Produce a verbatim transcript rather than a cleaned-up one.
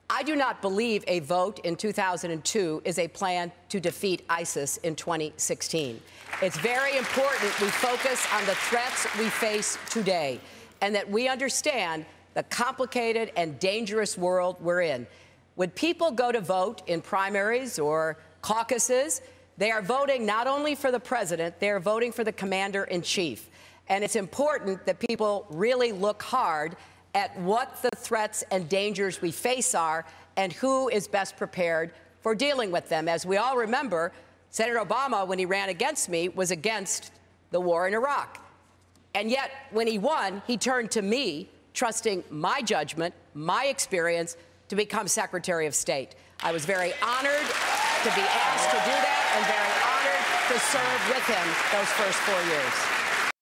I do not believe a vote in two thousand two is a plan to defeat ISIS in twenty sixteen. It's very important we focus on the threats we face today and that we understand the complicated and dangerous world we're in. When people go to vote in primaries or caucuses, they are voting not only for the president, they are voting for the commander-in-chief. And it's important that people really look hard at what the threats and dangers we face are and who is best prepared for dealing with them. As we all remember, Senator Obama, when he ran against me, was against the war in Iraq. And yet, when he won, he turned to me, trusting my judgment, my experience, to become Secretary of State. I was very honored to be asked to do that and very honored to serve with him those first four years.